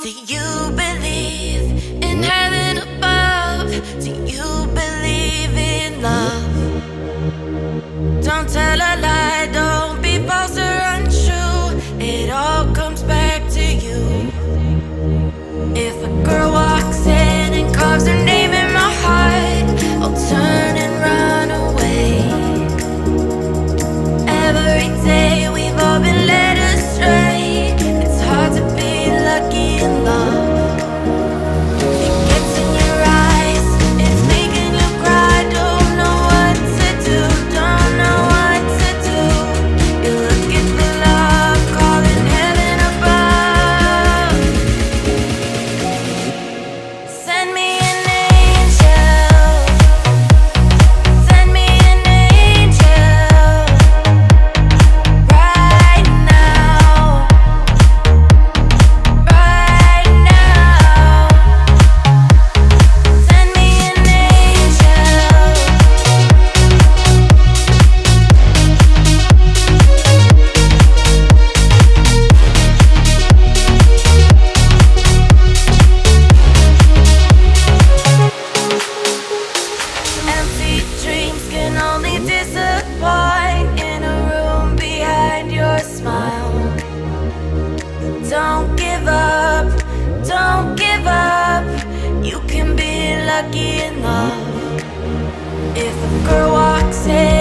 Do you believe in heaven above? Do you believe in love? Don't tell a lie, don't be false or untrue. It all comes back to you. If a girl walks in and carves her name in my heart, I'll turn and run away. Every day we've all been led astray. It's hard to be lucky in love. It gets in your eyes, it's making you cry. Don't know what to do, don't know what to do. You look at the love calling heaven above. Send me an angel, send me an angel, right now, right now. Send me an angel. Empty dreams can only disappoint in a room behind your smile. Don't give up, don't give up. You can be lucky in love. If a girl walks in